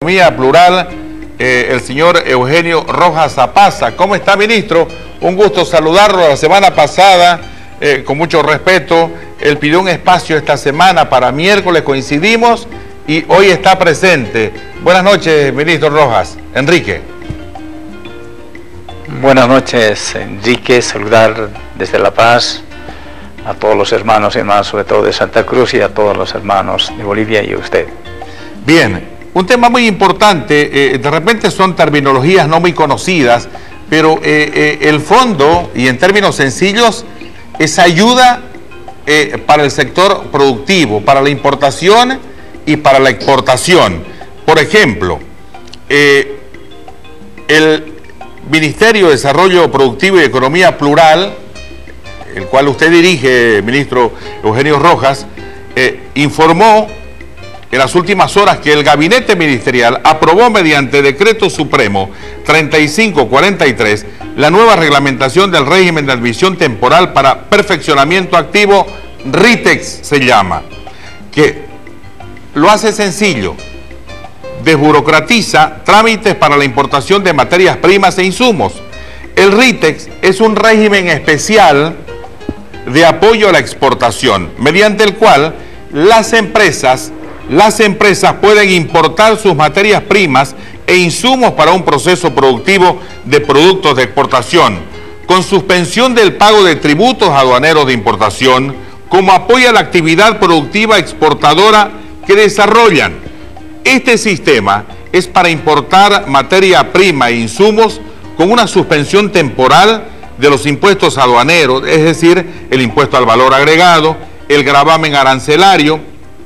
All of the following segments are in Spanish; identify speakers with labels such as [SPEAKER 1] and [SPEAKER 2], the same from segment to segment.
[SPEAKER 1] Economía Plural, el señor Eugenio Rojas Zapaza. ¿Cómo está, ministro? Un gusto saludarlo. La semana pasada, con mucho respeto, él pidió un espacio esta semana para miércoles, coincidimos y hoy está presente. Buenas noches, ministro Rojas. Enrique.
[SPEAKER 2] Buenas noches, Enrique. Saludar desde La Paz a todos los hermanos y hermanas, sobre todo de Santa Cruz, y a todos los hermanos de Bolivia y a usted.
[SPEAKER 1] Bien, un tema muy importante, de repente son terminologías no muy conocidas, pero el fondo, y en términos sencillos, es ayuda para el sector productivo, para la importación y para la exportación. Por ejemplo, el Ministerio de Desarrollo Productivo y Economía Plural, el cual usted dirige, ministro Eugenio Rojas, informó en las últimas horas que el gabinete ministerial aprobó mediante decreto supremo 3543 la nueva reglamentación del régimen de admisión temporal para perfeccionamiento activo, RITEX se llama, que lo hace sencillo, desburocratiza trámites para la importación de materias primas e insumos. El RITEX es un régimen especial de apoyo a la exportación, mediante el cual las empresas pueden importar sus materias primas e insumos para un proceso productivo de productos de exportación, con suspensión del pago de tributos aduaneros de importación, como apoyo a la actividad productiva exportadora que desarrollan. Este sistema es para importar materia prima e insumos con una suspensión temporal de los impuestos aduaneros, es decir, el impuesto al valor agregado, el gravamen arancelario.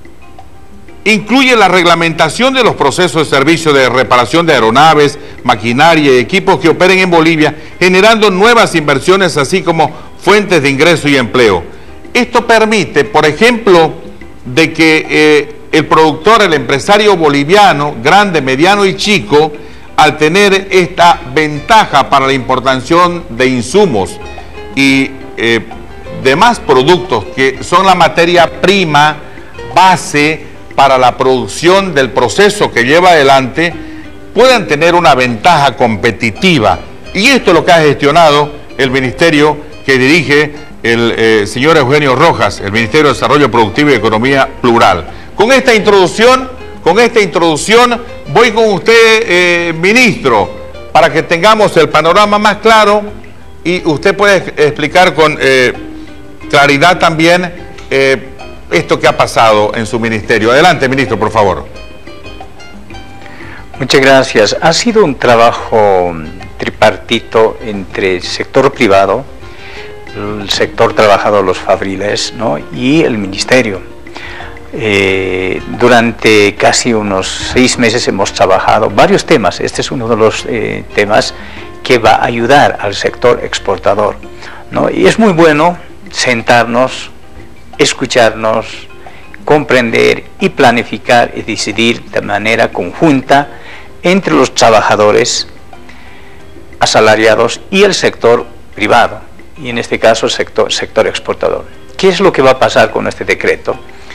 [SPEAKER 1] Incluye la reglamentación de los procesos de servicio de reparación de aeronaves, maquinaria y equipos que operen en Bolivia, generando nuevas inversiones, así como fuentes de ingreso y empleo. Esto permite, por ejemplo, de que el productor, el empresario boliviano, grande, mediano y chico, al tener esta ventaja para la importación de insumos y demás productos que son la materia prima base para la producción del proceso que lleva adelante, puedan tener una ventaja competitiva. Y esto es lo que ha gestionado el ministerio que dirige el señor Eugenio Rojas, el Ministerio de Desarrollo Productivo y Economía Plural. Con esta introducción voy con usted, ministro, para que tengamos el panorama más claro y usted puede explicar con claridad también esto que ha pasado en su ministerio. Adelante, ministro, por favor.
[SPEAKER 2] Muchas gracias. Ha sido un trabajo tripartito entre el sector privado, el sector trabajador, los fabriles, ¿no?, y el ministerio. Durante casi unos 6 meses hemos trabajado varios temas. Este es uno de los temas que va a ayudar al sector exportador, ¿no? Y es muy bueno sentarnos, escucharnos, comprender y planificar y decidir de manera conjunta entre los trabajadores asalariados y el sector privado, y en este caso el sector exportador. ¿Qué es lo que va a pasar con este decreto?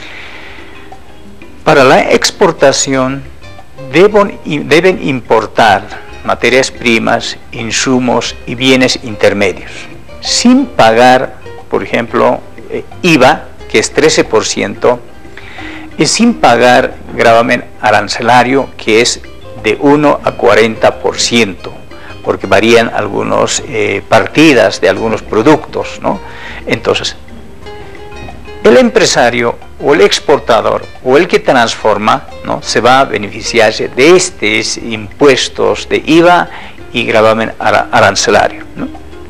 [SPEAKER 2] Para la exportación deben importar materias primas, insumos y bienes intermedios, sin pagar, por ejemplo, IVA, que es 13%, y sin pagar gravamen arancelario, que es de 1 a 40%, porque varían algunas partidas de algunos productos, ¿no? Entonces, el empresario o el exportador o el que transforma, ¿no?, se va a beneficiarse de estos impuestos de IVA y gravamen arancelario, ¿no?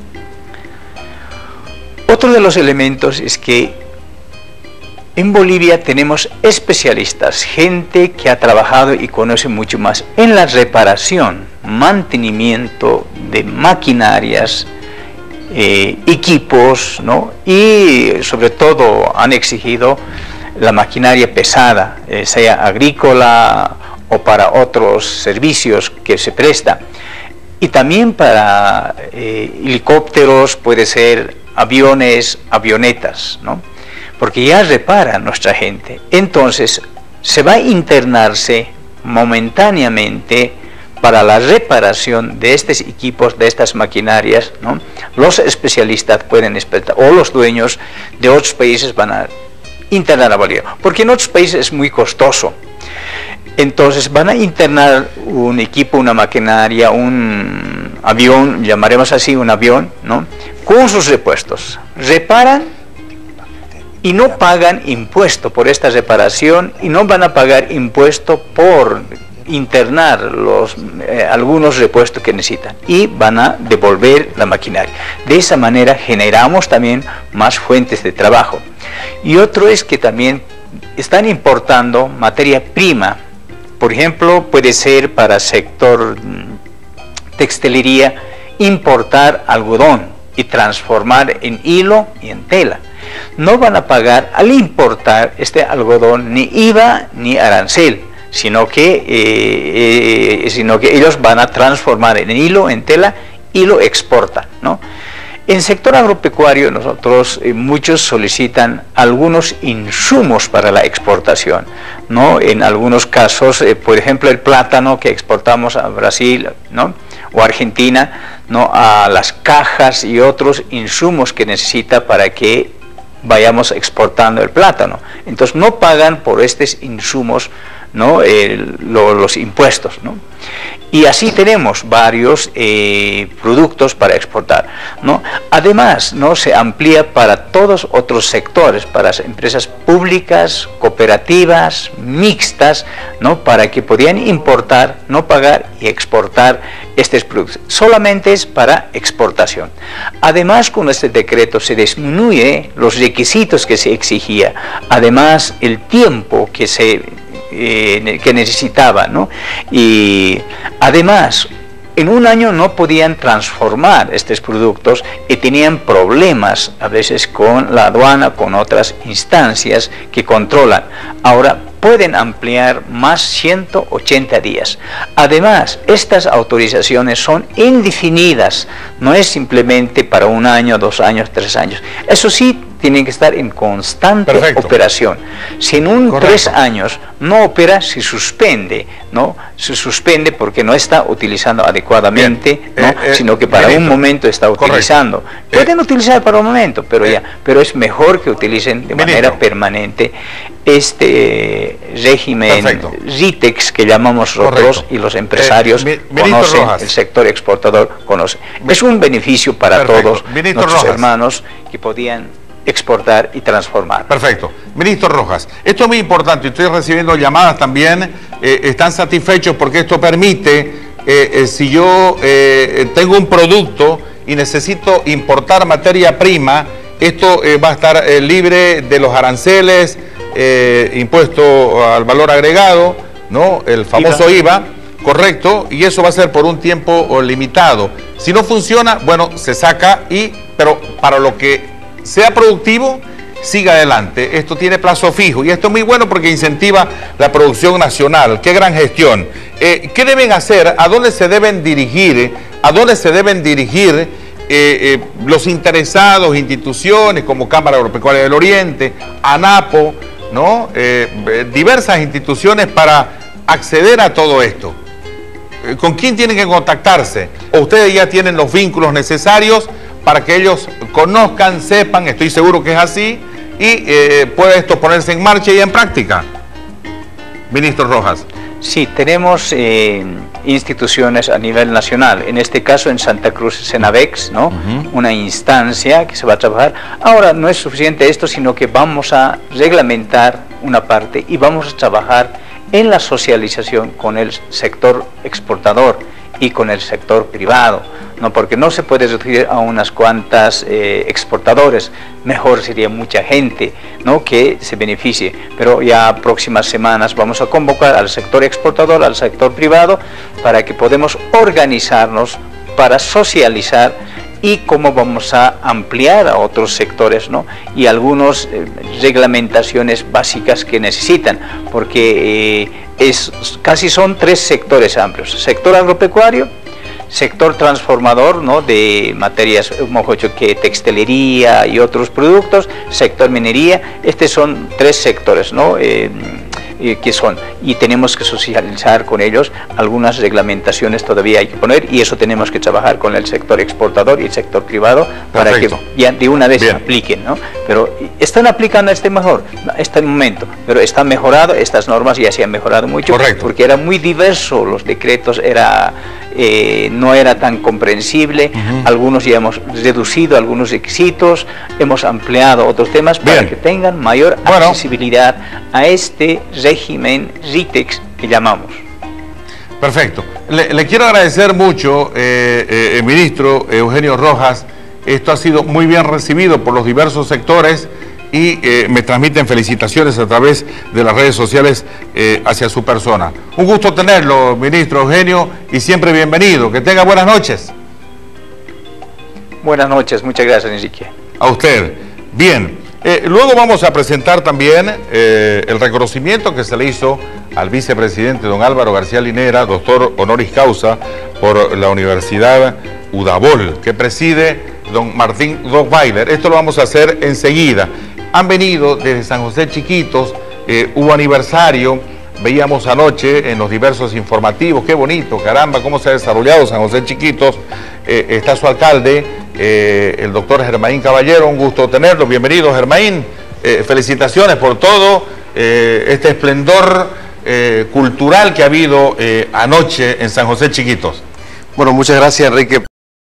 [SPEAKER 2] Otro de los elementos es que en Bolivia tenemos especialistas, gente que ha trabajado y conoce mucho más en la reparación, mantenimiento de maquinarias, equipos, ¿no?, y sobre todo han exigido la maquinaria pesada, sea agrícola o para otros servicios que se presta, y también para helicópteros, puede ser aviones, avionetas, ¿no?, porque ya repara nuestra gente. Entonces se va a internarse momentáneamente para la reparación de estos equipos, de estas maquinarias, ¿no? Los especialistas pueden exportar, o los dueños de otros países van a internar a Bolivia, porque en otros países es muy costoso. Entonces van a internar un equipo, una maquinaria, un avión, llamaremos así un avión, ¿no? Con sus repuestos. Reparan y no pagan impuesto por esta reparación y no van a pagar impuesto por internar algunos repuestos que necesitan y van a devolver la maquinaria. De esa manera generamos también más fuentes de trabajo. Y otro es que también están importando materia prima. Por ejemplo, puede ser para sector textilería importar algodón y transformar en hilo y en tela. No van a pagar al importar este algodón ni IVA ni arancel, sino que ellos van a transformar en hilo, en tela, y lo exportan, ¿no? En sector agropecuario nosotros muchos solicitan algunos insumos para la exportación, ¿no? En algunos casos, por ejemplo, el plátano que exportamos a Brasil, ¿no? O Argentina, ¿no? A las cajas y otros insumos que necesita para que vayamos exportando el plátano. Entonces no pagan por estos insumos, ¿no? Los impuestos, ¿no? Y así tenemos varios productos para exportar, ¿no? Además, ¿no? Se amplía para todos otros sectores, para las empresas públicas, cooperativas, mixtas, ¿no? Para que podían importar, no pagar y exportar estos productos. Solamente es para exportación. Además, con este decreto se disminuye los requisitos que se exigía. Además, el tiempo que necesitaba, ¿no? Y además en un año no podían transformar estos productos y tenían problemas a veces con la aduana, con otras instancias que controlan. Ahora pueden ampliar más 180 días. Además, estas autorizaciones son indefinidas, no es simplemente para un año, 2 años, 3 años. Eso sí, tienen que estar en constante operación. Si en un 3 años no opera, se suspende, ¿no? Se suspende porque no está utilizando adecuadamente, ¿no? Sino que para un momento está utilizando. Pueden utilizar para un momento, pero pero es mejor que utilicen de manera permanente este régimen RITEX que llamamos nosotros y los empresarios conocen, el sector exportador conoce. Es un beneficio para todos nuestros hermanos que podían exportar y transformar.
[SPEAKER 1] Perfecto. Ministro Rojas, esto es muy importante, estoy recibiendo llamadas también, están satisfechos porque esto permite, si yo tengo un producto y necesito importar materia prima, esto va a estar libre de los aranceles, impuesto al valor agregado, ¿no? El famoso IVA, correcto, y eso va a ser por un tiempo limitado. Si no funciona, bueno, se saca pero para lo que sea productivo, siga adelante. Esto tiene plazo fijo y esto es muy bueno porque incentiva la producción nacional. ¡Qué gran gestión! ¿Qué deben hacer? ¿A dónde se deben dirigir? ¿A dónde se deben dirigir los interesados, instituciones como Cámara Agropecuaria del Oriente, ANAPO, ¿no? Diversas instituciones para acceder a todo esto? ¿Con quién tienen que contactarse? ¿O ustedes ya tienen los vínculos necesarios para que ellos conozcan, sepan, estoy seguro que es así, y puede esto ponerse en marcha y en práctica? Ministro Rojas.
[SPEAKER 2] Sí, tenemos instituciones a nivel nacional, en este caso en Santa Cruz, Senavex, ¿no? Una instancia que se va a trabajar. Ahora no es suficiente esto, sino que vamos a reglamentar una parte y vamos a trabajar en la socialización con el sector exportador y con el sector privado, ¿no? Porque no se puede reducir a unas cuantas exportadores, mejor sería mucha gente, ¿no? Que se beneficie, pero ya próximas semanas vamos a convocar al sector exportador, al sector privado, para que podamos organizarnos para socializar y cómo vamos a ampliar a otros sectores, ¿no? Y algunas reglamentaciones básicas que necesitan, porque casi son 3 sectores amplios: sector agropecuario, sector transformador, ¿no? De materias, mejor dicho, que textilería y otros productos, sector minería. Estos son 3 sectores, ¿no? que son, y tenemos que socializar con ellos. Algunas reglamentaciones todavía hay que poner, y eso tenemos que trabajar con el sector exportador y el sector privado.
[SPEAKER 1] Perfecto.
[SPEAKER 2] Para que ya de una vez
[SPEAKER 1] Bien.
[SPEAKER 2] apliquen, ¿no? Pero están aplicando este momento, pero está mejorado, estas normas ya se han mejorado mucho.
[SPEAKER 1] Correcto.
[SPEAKER 2] Porque era muy diverso, los decretos no era tan comprensible. Algunos ya hemos reducido algunos requisitos, hemos ampliado otros temas para
[SPEAKER 1] Bien.
[SPEAKER 2] que tengan mayor accesibilidad a este régimen RITEX que llamamos.
[SPEAKER 1] Perfecto. Le quiero agradecer mucho, ministro Eugenio Rojas. Esto ha sido muy bien recibido por los diversos sectores y me transmiten felicitaciones a través de las redes sociales hacia su persona. Un gusto tenerlo, ministro Eugenio, y siempre bienvenido. Que tenga buenas noches.
[SPEAKER 2] Buenas noches, muchas gracias, Enrique.
[SPEAKER 1] A usted. Bien, luego vamos a presentar también el reconocimiento que se le hizo al vicepresidente don Álvaro García Linera, doctor honoris causa por la Universidad Udabol, que preside don Martín Rottweiler. Esto lo vamos a hacer enseguida. Han venido desde San José Chiquitos, hubo aniversario, veíamos anoche en los diversos informativos, qué bonito, caramba, cómo se ha desarrollado San José Chiquitos. Está su alcalde, el doctor Germaín Caballero, un gusto tenerlo. Bienvenido, Germaín. Felicitaciones por todo este esplendor cultural que ha habido anoche en San José Chiquitos.
[SPEAKER 3] Bueno, muchas gracias, Enrique.